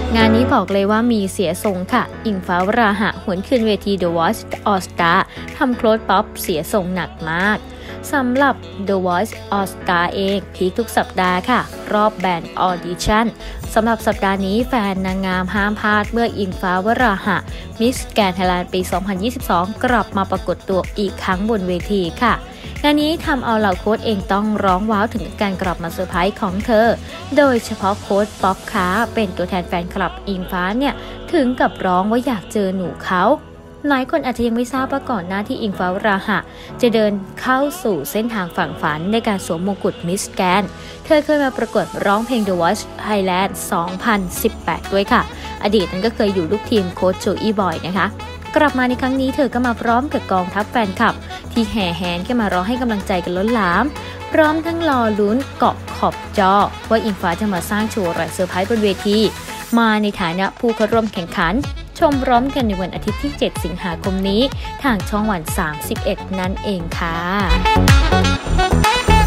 งานนี้บอกเลยว่ามีเสียทรงค่ะอิงฟ้าวราหะหวนคืนเวที The Voice All Star ทำโคลดป๊อปเสียทรงหนักมากสำหรับ The Voice All Star เองพีคทุกสัปดาห์ค่ะรอบแบนออดิชั่นสำหรับสัปดาห์นี้แฟนนางงามห้ามพลาดเมื่ออิงฟ้าวราหะมิสแกรนด์ไทยแลนด์ปี 2022 กลับมาปรากฏตัวอีกครั้งบนเวทีค่ะงานนี้ทำเอาเหล่าโค้ชเองต้องร้องว้าวถึงการกลับมาเซอร์ไพรส์ของเธอโดยเฉพาะโค้ชป๊อปค้าเป็นตัวแทนแฟนคลับอิงฟ้าเนี่ยถึงกับร้องว่าอยากเจอหนูเขาหลายคนอาจจะยังไม่ทราบว่าก่อนหน้าที่อิงฟ้าวราหะจะเดินเข้าสู่เส้นทางฝั่งฝันในการสวมมงกุฎมิสแกรนด์เธอเคยมาประกวดร้องเพลง The Voice Thailand 2018 ด้วยค่ะอดีตนั้นก็เคยอยู่ลูกทีมโค้ชโจอี้บอยนะคะกลับมาในครั้งนี้เธอก็มาพร้อมกับกองทัพแฟนคลับที่แห่แหนกันมารอให้กำลังใจกันล้นหลามพร้อมทั้งรอลุ้นเกาะขอบจอว่าอิงฟ้าจะมาสร้างโชว์อะไรเซอร์ไพรส์บนเวทีมาในฐานะผู้เข้าร่วมแข่งขันชมพร้อมกันในวันอาทิตย์ที่ 7 สิงหาคมนี้ทางช่องวัน 31 นั่นเองค่ะ